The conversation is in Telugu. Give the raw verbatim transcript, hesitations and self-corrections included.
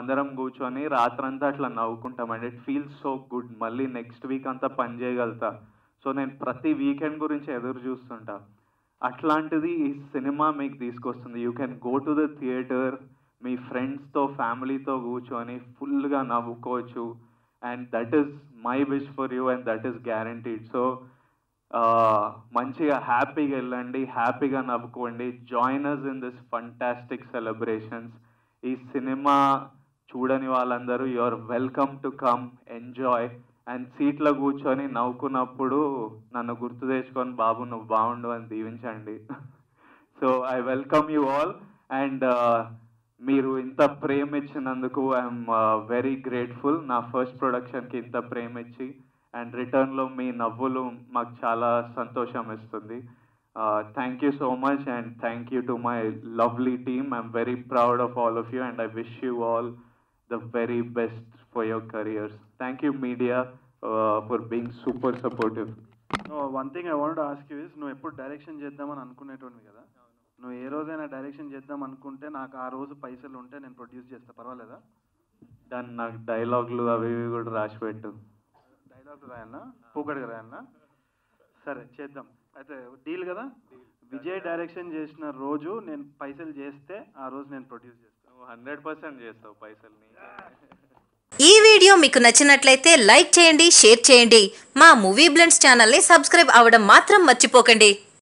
మేమందరం కూర్చొని రాత్రంతా అట్లా నవ్వుకుంటామండి. It feels so good. మళ్ళీ నెక్స్ట్ వీక్ అంతా పని చేయగలుగుతా. సో నేను ప్రతి వీకెండ్ గురించి ఎదురు చూస్తుంటా. అట్లాంటిది ఈ సినిమా మీకు తీసుకొస్తుంది. You can go to the theatre, మీ ఫ్రెండ్స్తో ఫ్యామిలీతో కూర్చొని ఫుల్గా నవ్వుకోవచ్చు. And that is my wish for you and that is guaranteed. So మంచిగా హ్యాపీగా వెళ్ళండి, హ్యాపీగా నవ్వుకోండి. Join us in this fantastic celebrations. ఈ సినిమా చూడని వాళ్ళందరూ you are welcome to come enjoy. And సీట్లో కూర్చొని నవ్వుకున్నప్పుడు నన్ను గుర్తు తెచ్చుకొని బాబు నువ్వు బాగుండు అని దీవించండి. So I welcome you all. And మీరు ఇంత ప్రేమ ఇచ్చినందుకు ఐఎమ్ వెరీ గ్రేట్ఫుల్. నా ఫస్ట్ ప్రొడక్షన్కి ఇంత ప్రేమ ఇచ్చి అండ్ రిటర్న్లో మీ నవ్వులు మాకు చాలా సంతోషం ఇస్తుంది. Thank you so much and thank you to my lovely team. I'm very proud of all of you and I wish you all the very best for your careers. Thank you media for being super supportive. One thing I want to ask you is, నువ్వు ఎప్పుడు డైరెక్షన్ చేద్దామని అనుకునేటోనివి కదా, నువ్వు ఏ రోజైనా డైరెక్షన్ చేద్దాం అనుకుంటే నాకు ఆ రోజు పైసలు ఉంటే నేను ప్రొడ్యూస్ చేస్తా, పర్వాలేదా? దాన్ని నాకు డైలాగులు అవి ఇవి కూడా రాసి పెట్టు. డైలాగులు రాయన్నా, పూకడిగా రాయన్నా? సరే చేద్దాం అయితే, డీల్ కదా. విజయ్ డైరెక్షన్ చేసిన రోజు నేను పైసలు చేస్తే ఆ రోజు నేను ప్రొడ్యూస్ చేస్తాను. హండ్రెడ్ పర్సెంట్ చేస్తావు పైసల్ని. ఈ వీడియో మీకు నచ్చినట్లయితే లైక్ చేయండి, షేర్ చేయండి. మా మూవీ బ్లెండ్స్ ఛానల్ని సబ్స్క్రైబ్ అవ్వడం మాత్రం మర్చిపోకండి.